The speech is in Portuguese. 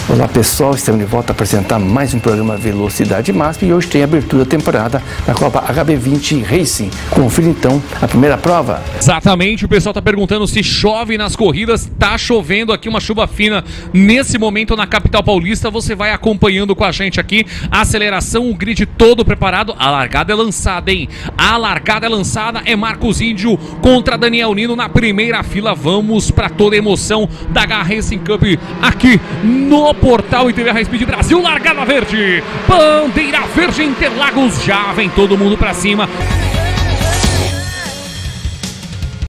Olá pessoal, estamos de volta a apresentar mais um programa Velocidade Máxima e hoje tem a abertura da temporada na Copa HB20 Racing. Confira então a primeira prova. Exatamente, o pessoal está perguntando se chove nas corridas. Tá chovendo aqui, uma chuva fina nesse momento na capital paulista. Você vai acompanhando com a gente aqui a aceleração, o grid todo preparado. A largada é lançada, hein? A largada é lançada, é Marcos Índio contra Daniel Nino na primeira fila. Vamos para toda a emoção da H Racing Cup aqui no Portal ITV High Speed Brasil. Largada verde, bandeira verde, Interlagos, já vem todo mundo pra cima.